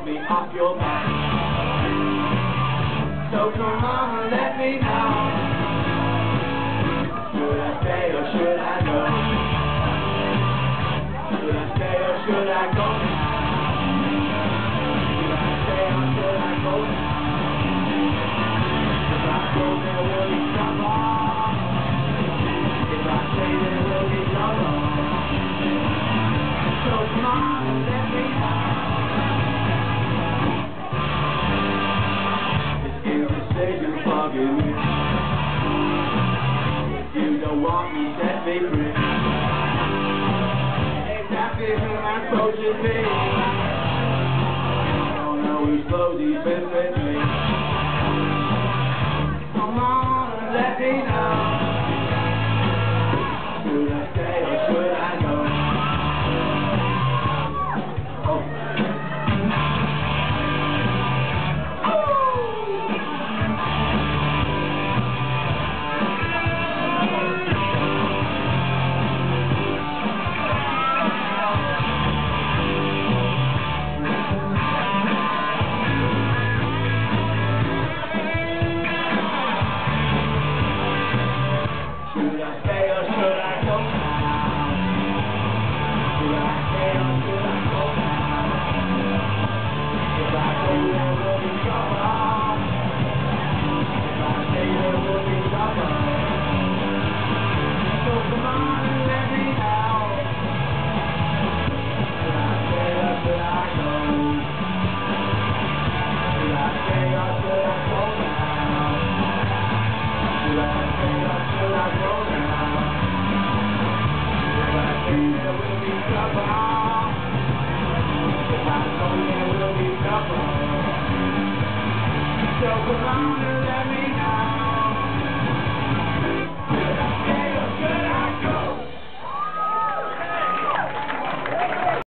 me off your back. So come on and let me know. Should I stay or should I go? Should I stay or should I go now? Should I stay or should I go now? If I go there will be trouble. If I stay there will be trouble. So come on and let me know. This is the decision forgive me. If you don't want me, set me free. Exactly who I'm supposed to be. I don't know who's supposed to be with me. Come on and let me know. Should I stay or should I go? Should I stay or should I go now? Should I stay or should I go now? If I go there will be trouble. If I stay there will be trouble. So come on and let me know. Should I stay or should I go? Should I stay or should I go now? Should I stay or should I go now? If I stay there will be trouble. If I go there will be trouble. So come on and let me know.